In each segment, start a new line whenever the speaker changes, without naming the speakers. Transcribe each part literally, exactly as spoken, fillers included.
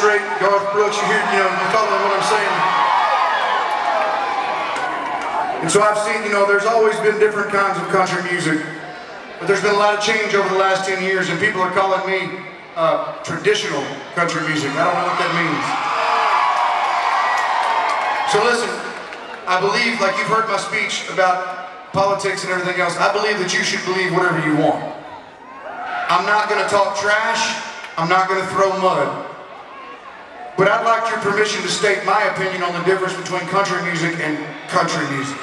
Strait, Garth, you hear, you know, you following what I'm saying? And so I've seen, you know, there's always been different kinds of country music, but there's been a lot of change over the last ten years, and people are calling me uh, traditional country music. I don't know what that means. So listen, I believe, like you've heard my speech about politics and everything else, I believe that you should believe whatever you want. I'm not going to talk trash. I'm not going to throw mud. But I'd like your permission to state my opinion on the difference between country music and country music.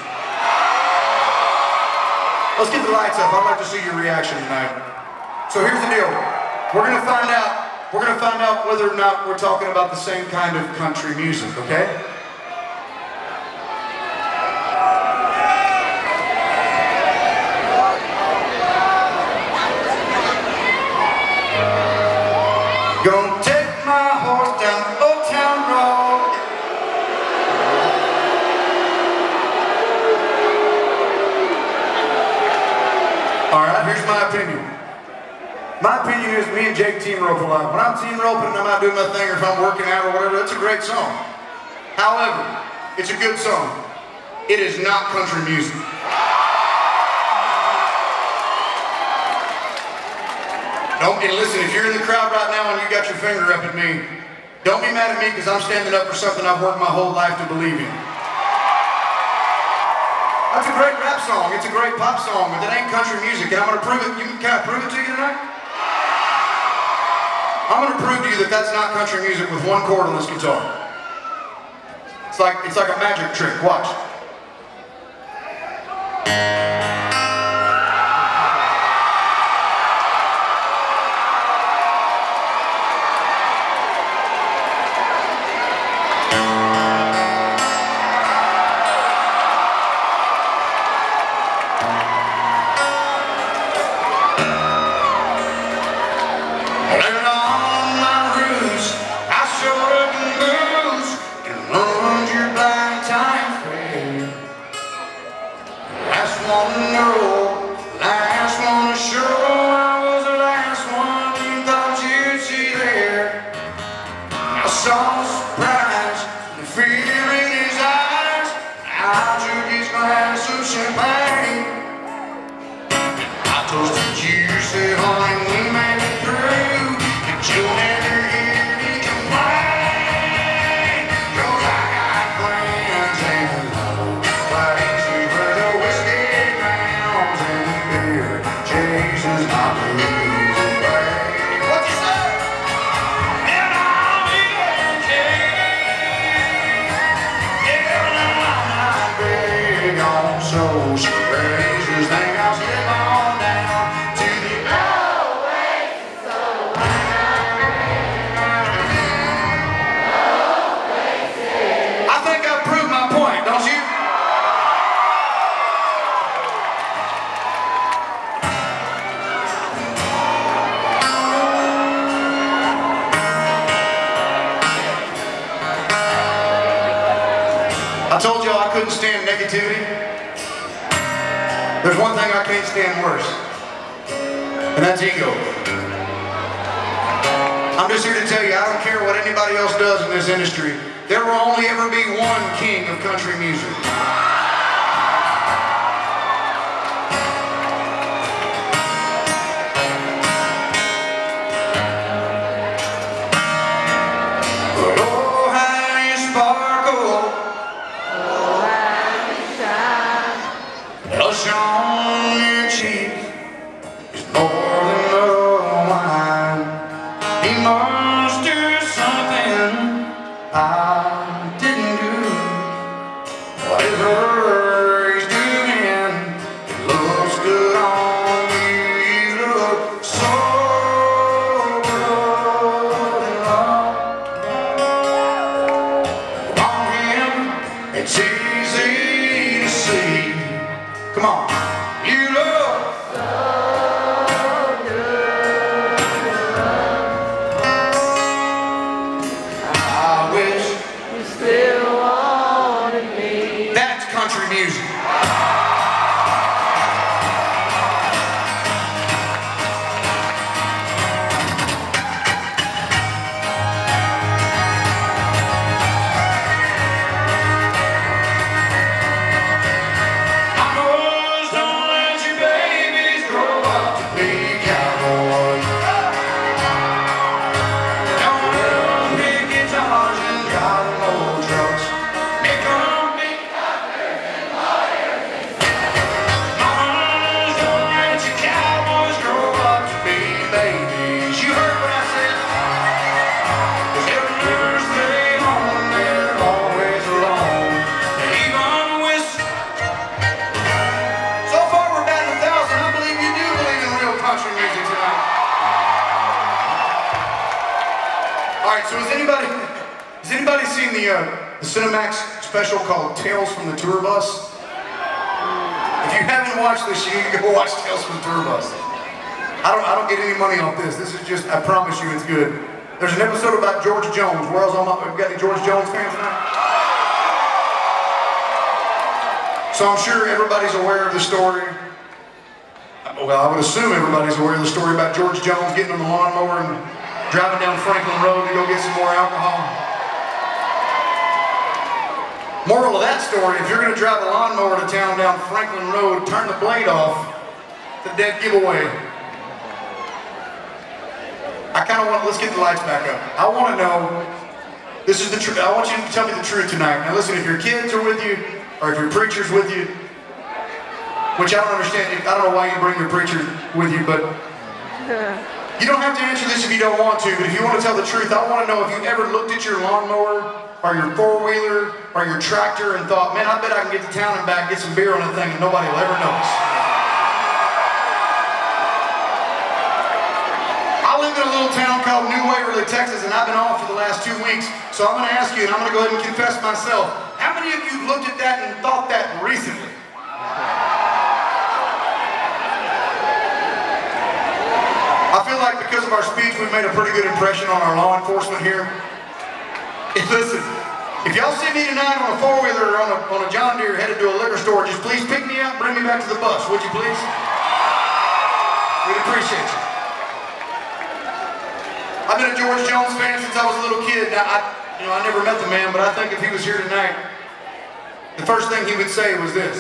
Let's get the lights up. I'd like to see your reaction tonight. So here's the deal. We're going to find out, we're going to find out whether or not we're talking about the same kind of country music, okay? Gonna take my horse down Old Town Road. Alright, here's my opinion. My opinion is me and Jake team rope a lot. When I'm team roping and I'm out doing my thing, or if I'm working out or whatever, it's a great song. However, it's a good song. It is not country music. Don't, and listen, if you're in the crowd right now and you got your finger up at me, don't be mad at me because I'm standing up for something I've worked my whole life to believe in. That's a great rap song. It's a great pop song, but it ain't country music. And I'm going to prove it. You can kind of prove it to you tonight? I'm going to prove to you that that's not country music with one chord on this guitar. It's like, it's like a magic trick. Watch. I told y'all I couldn't stand negativity. There's one thing I can't stand worse, and that's ego. I'm just here to tell you, I don't care what anybody else does in this industry. There will only ever be one king of country music.
Wish
right, so has anybody, has anybody seen the, uh, the Cinemax special called Tales from the Tour Bus? If you haven't watched this, you need to go watch Tales from the Tour Bus. I don't, I don't get any money off this. This is just, I promise you, it's good. There's an episode about George Jones. Where else all my, got any George Jones fans tonight? So I'm sure everybody's aware of the story. Well, I would assume everybody's aware of the story about George Jones getting on the lawnmower and driving down Franklin Road to go get some more alcohol. Moral of that story, if you're going to drive a lawnmower to town down Franklin Road, turn the blade off. It's a dead giveaway. I kind of want, let's get the lights back up. I want to know, this is the truth. I want you to tell me the truth tonight. Now listen, if your kids are with you, or if your preacher's with you, which I don't understand, I don't know why you bring your preacher with you, but you don't have to answer this if you don't want to, but if you want to tell the truth, I want to know if you ever looked at your lawnmower, or your four-wheeler, or your tractor and thought, man, I bet I can get to town and back, get some beer on that thing, and nobody will ever notice. I live in a little town called New Waverly, Texas, and I've been off for the last two weeks, so I'm going to ask you, and I'm going to go ahead and confess myself, how many of you looked at that and thought that recently? I feel like because of our speech, we've made a pretty good impression on our law enforcement here. And listen, if y'all see me tonight on a four-wheeler or on a, on a John Deere headed to a liquor store, just please pick me up and bring me back to the bus, would you please? We'd appreciate you. I've been a George Jones fan since I was a little kid. Now, I, you know, I never met the man, but I think if he was here tonight, the first thing he would say was this.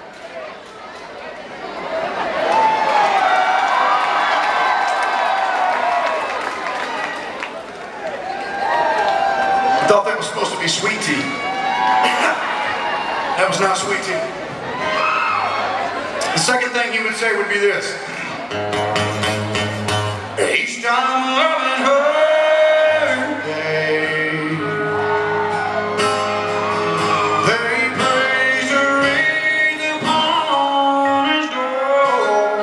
I thought that was supposed to be sweet tea. That was not sweet tea. The second thing he would say would be this. Each time I'm loving her day, they praise her wreath upon his door,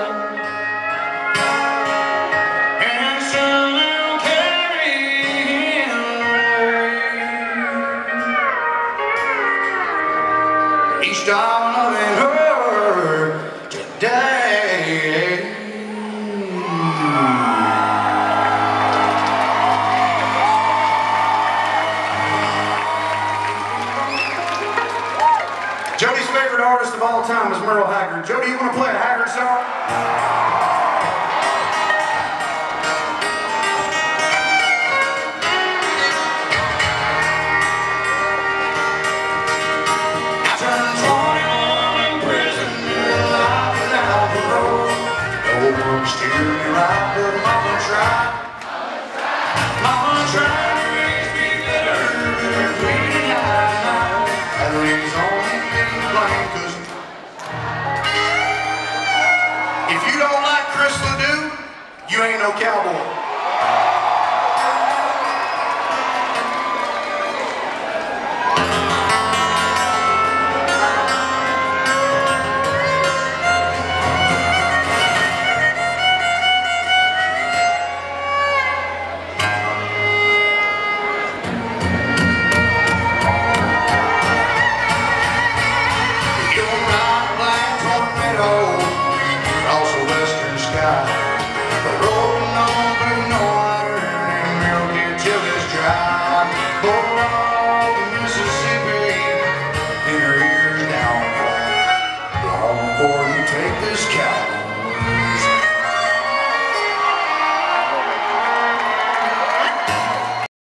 and soon they'll carry him away. Each time I'm loving her today. Jody's favorite artist of all time is Haggard. Jody, you want to play a Haggard song?